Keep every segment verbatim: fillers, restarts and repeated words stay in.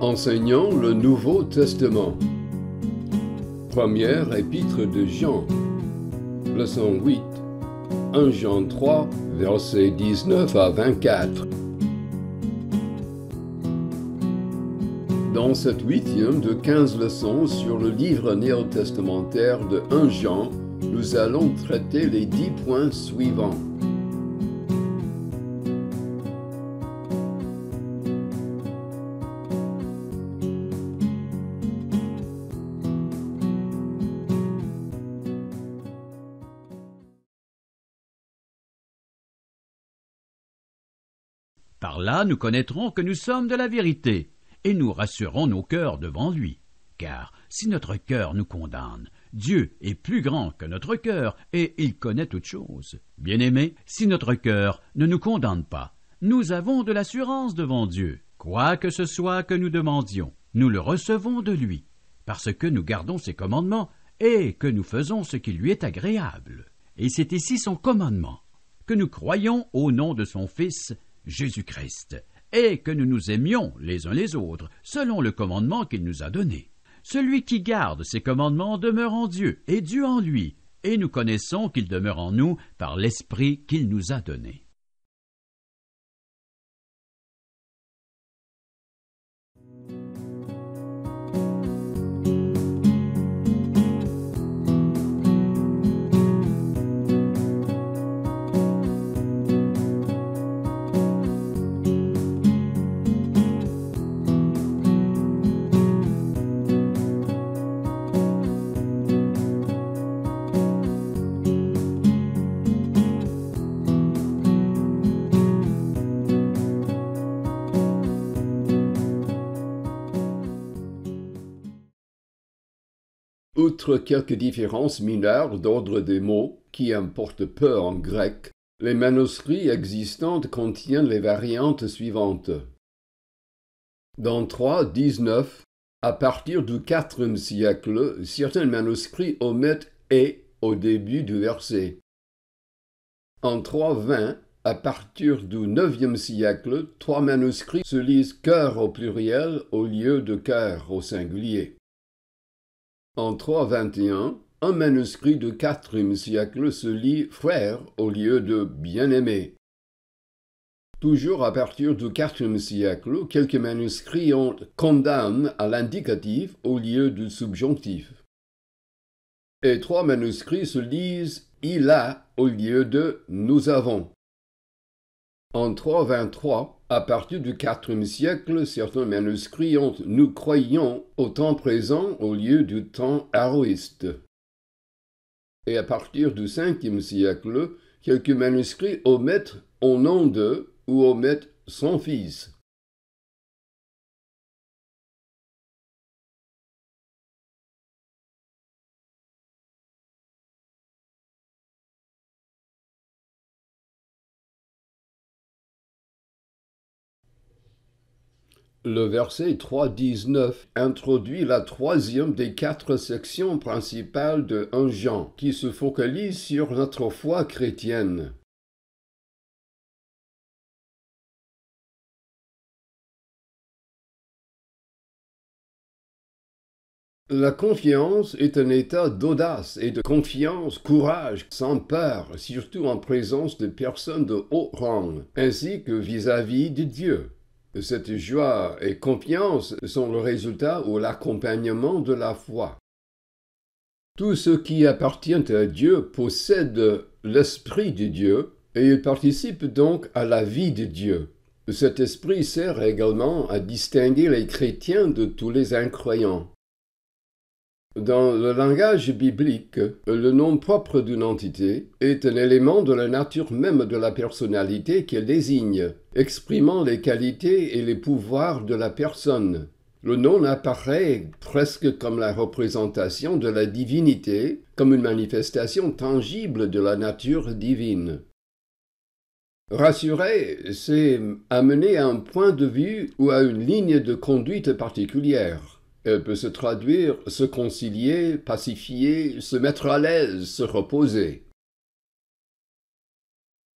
Enseignant le Nouveau Testament. Première épître de Jean. Leçon huit. premier Jean trois, versets dix-neuf à vingt-quatre. Dans cette huitième de quinze leçons sur le livre néo-testamentaire de premier Jean, nous allons traiter les dix points suivants. Par là, nous connaîtrons que nous sommes de la vérité, et nous rassurons nos cœurs devant lui. Car si notre cœur nous condamne, Dieu est plus grand que notre cœur, et il connaît toutes choses. Bien-aimés, si notre cœur ne nous condamne pas, nous avons de l'assurance devant Dieu. Quoi que ce soit que nous demandions, nous le recevons de lui, parce que nous gardons ses commandements, et que nous faisons ce qui lui est agréable. Et c'est ici son commandement, que nous croyons au nom de son Fils, Jésus-Christ, et que nous nous aimions les uns les autres, selon le commandement qu'il nous a donné. Celui qui garde ses commandements demeure en Dieu, et Dieu en lui, et nous connaissons qu'il demeure en nous par l'Esprit qu'il nous a donné. Outre quelques différences mineures d'ordre des mots, qui importent peu en grec, les manuscrits existants contiennent les variantes suivantes. Dans trois dix-neuf, à partir du quatrième siècle, certains manuscrits omettent « et » au début du verset. En trois vingt, à partir du neuvième siècle, trois manuscrits se lisent « cœur » au pluriel au lieu de « cœur » au singulier. En trois vingt et un, un manuscrit du quatrième siècle se lit « frère » au lieu de « bien-aimé ». Toujours à partir du quatrième siècle, quelques manuscrits ont « condamne » à l'indicatif au lieu du subjonctif. Et trois manuscrits se lisent « il a » au lieu de « nous avons ». En trois vingt-trois, à partir du quatrième siècle, certains manuscrits ont « nous croyons » au temps présent au lieu du temps aoriste. Et à partir du cinquième siècle, quelques manuscrits omettent « au nom de » ou omettent « son fils ». Le verset trois dix-neuf introduit la troisième des quatre sections principales de premier Jean, qui se focalise sur notre foi chrétienne. La confiance est un état d'audace et de confiance, courage, sans peur, surtout en présence de personnes de haut rang, ainsi que vis-à-vis de Dieu. Cette joie et confiance sont le résultat ou l'accompagnement de la foi. Tous ceux qui appartiennent à Dieu possèdent l'Esprit de Dieu et ils participent donc à la vie de Dieu. Cet esprit sert également à distinguer les chrétiens de tous les incroyants. Dans le langage biblique, le nom propre d'une entité est un élément de la nature même de la personnalité qu'elle désigne, exprimant les qualités et les pouvoirs de la personne. Le nom apparaît presque comme la représentation de la divinité, comme une manifestation tangible de la nature divine. Rassurer, c'est amener à un point de vue ou à une ligne de conduite particulière. Elle peut se traduire, se concilier, pacifier, se mettre à l'aise, se reposer.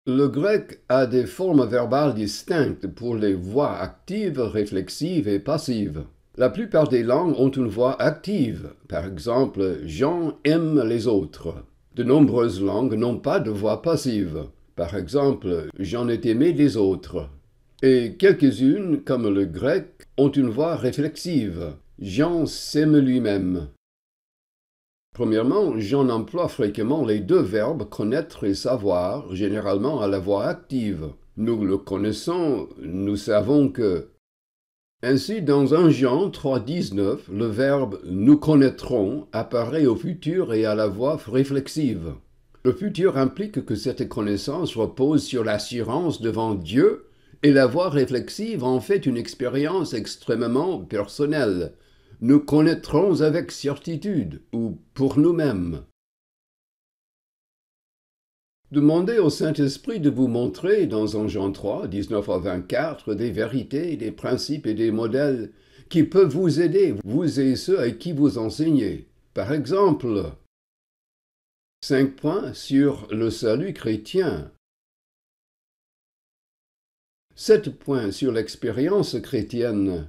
Le grec a des formes verbales distinctes pour les voix actives, réflexives et passives. La plupart des langues ont une voix active. Par exemple, Jean aime les autres. De nombreuses langues n'ont pas de voix passive. Par exemple, j'en ai aimé des autres. Et quelques-unes, comme le grec, ont une voix réflexive. Jean s'aime lui-même. Premièrement, Jean emploie fréquemment les deux verbes connaître et savoir, généralement à la voix active. Nous le connaissons, nous savons que. Ainsi, dans premier Jean trois, dix-neuf, le verbe « nous connaîtrons » apparaît au futur et à la voix réflexive. Le futur implique que cette connaissance repose sur l'assurance devant Dieu et la voix réflexive en fait une expérience extrêmement personnelle. Nous connaîtrons avec certitude ou pour nous-mêmes. Demandez au Saint-Esprit de vous montrer dans premier Jean trois, dix-neuf à vingt-quatre, des vérités, des principes et des modèles qui peuvent vous aider, vous et ceux à qui vous enseignez. Par exemple, cinq points sur le salut chrétien. sept points sur l'expérience chrétienne.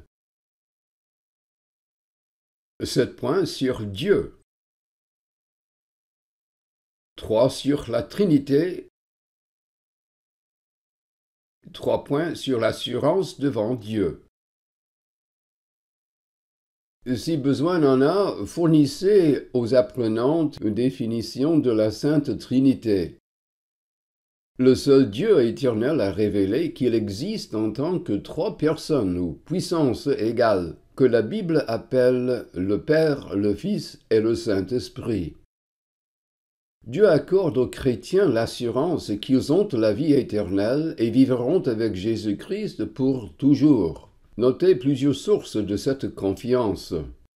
sept points sur Dieu. trois sur la Trinité. trois points sur l'assurance devant Dieu. Si besoin en a, fournissez aux apprenantes une définition de la Sainte Trinité. Le seul Dieu éternel a révélé qu'il existe en tant que trois personnes ou puissances égales, que la Bible appelle le Père, le Fils et le Saint-Esprit. Dieu accorde aux chrétiens l'assurance qu'ils ont la vie éternelle et vivront avec Jésus-Christ pour toujours. Notez plusieurs sources de cette confiance.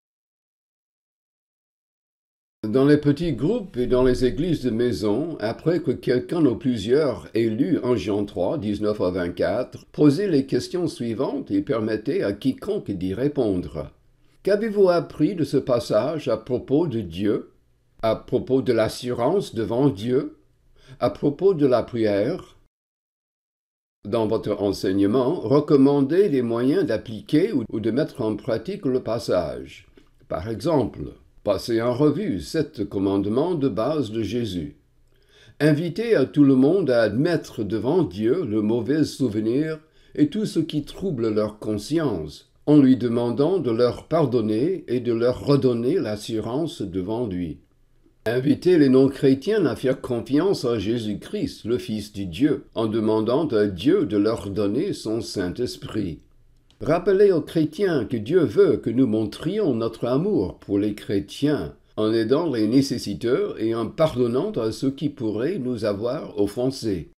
Dans les petits groupes et dans les églises de maison, après que quelqu'un ou plusieurs ait lu premier Jean trois, dix-neuf à vingt-quatre, posez les questions suivantes et permettez à quiconque d'y répondre. Qu'avez-vous appris de ce passage à propos de Dieu, à propos de l'assurance devant Dieu, à propos de la prière? Dans votre enseignement, recommandez les moyens d'appliquer ou de mettre en pratique le passage. Par exemple, passez en revue sept commandements de base de Jésus. Invitez à tout le monde à admettre devant Dieu le mauvais souvenir et tout ce qui trouble leur conscience, en lui demandant de leur pardonner et de leur redonner l'assurance devant lui. Invitez les non-chrétiens à faire confiance à Jésus-Christ, le Fils du Dieu, en demandant à Dieu de leur donner son Saint-Esprit. Rappelez aux chrétiens que Dieu veut que nous montrions notre amour pour les chrétiens, en aidant les nécessiteux et en pardonnant à ceux qui pourraient nous avoir offensés.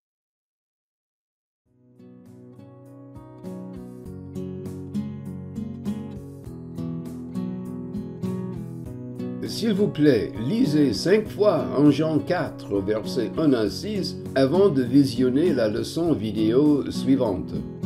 S'il vous plaît, lisez cinq fois premier Jean quatre, versets un à six, avant de visionner la leçon vidéo suivante.